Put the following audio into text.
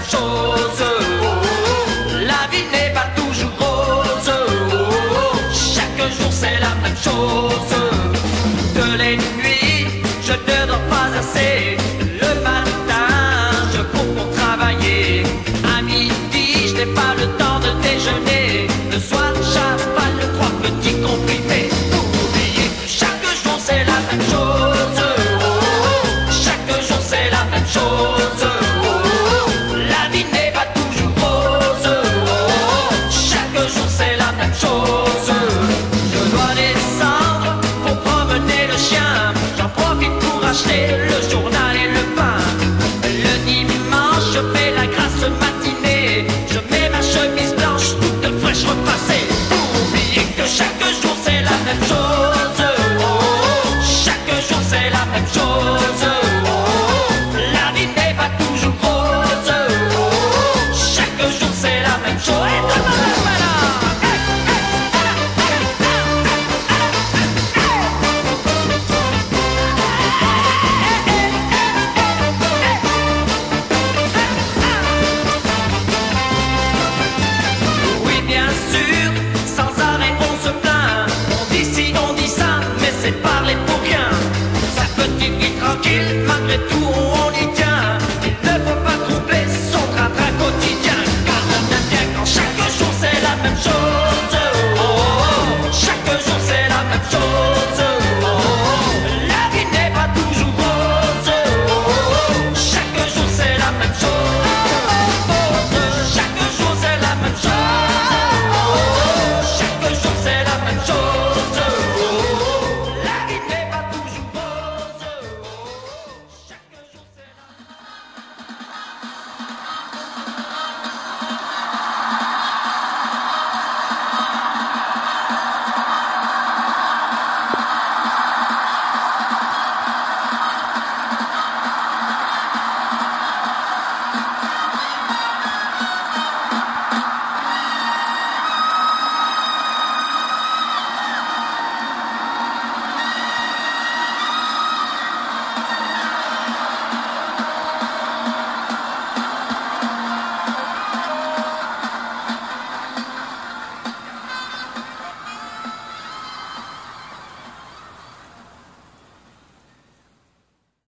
chose. La vie n'est pas toujours rose. Chaque jour c'est la même chose. De les nuits, je ne dors pas assez. Le matin, je cours pour travailler. À midi, je n'ai pas le temps de déjeuner. Le soir, j'avale le 3 petits comprimés. Pour oublier que chaque jour c'est la même chose. Chaque jour c'est la même chose. La vie n'est pas toujours rose. Chaque jour c'est la même chose. Je dois descendre pour promener le chien. J'en profite pour acheter le journal et le pain. Le dimanche, je fais la grasse matinée. Je mets ma chemise blanche toute fraîche repassée. Pour oublier que chaque jour c'est la même chose. Chaque jour c'est la même chose. La vie n'est pas toujours rose. Chaque jour c'est la même chose. Oui, bien sûr, sans arrêt on se plaint. On dit ci, on dit ça, mais c'est parler pour rien. Sa petite vie tranquille, malgré tout on y tient. Il ne faut pas troubler son train-train quotidien. Car on aime bien quand chaque jour c'est la même chose.